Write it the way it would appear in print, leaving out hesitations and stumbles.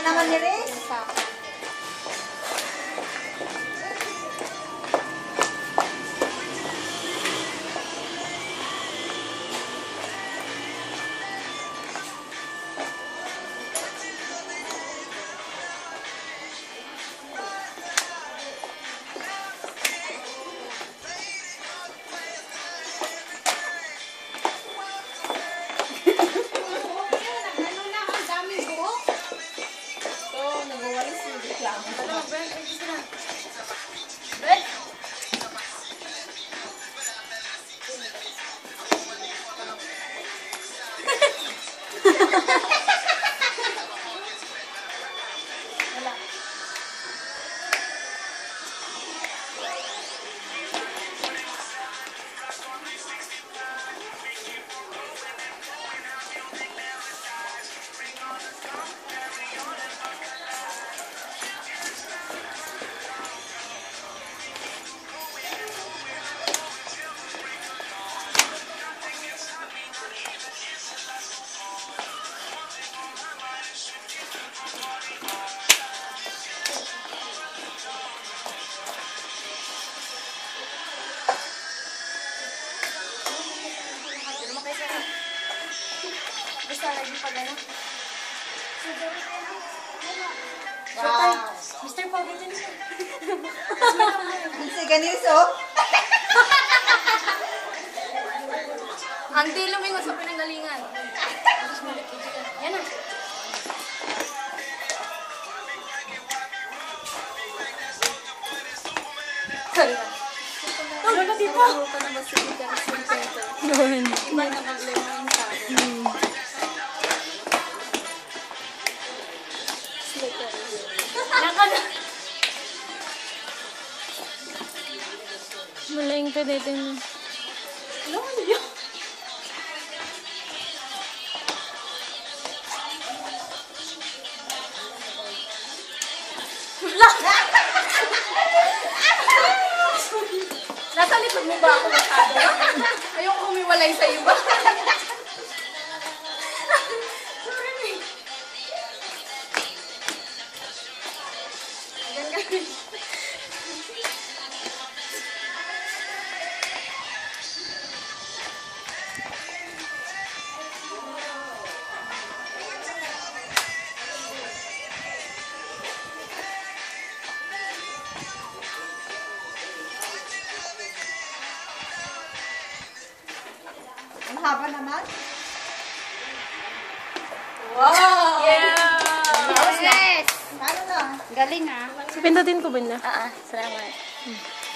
naman ni Riz. Basta lagi pa gano'n. Wow. Mr. Pogi din siya. Si Ganiso. Ang di lumingon sa pinanggalingan. Yan na. Wala di pa. Iba na problema yung sa akin. Maling ka dito mo. Ano mo yun? Nasa likod mo ba ako masyado? Ayoko humiwalay sa iba. Ang haba naman. Wow! Yeah! Yes! Ano na? Galing ah. Pindutin ko ba na? Salamat.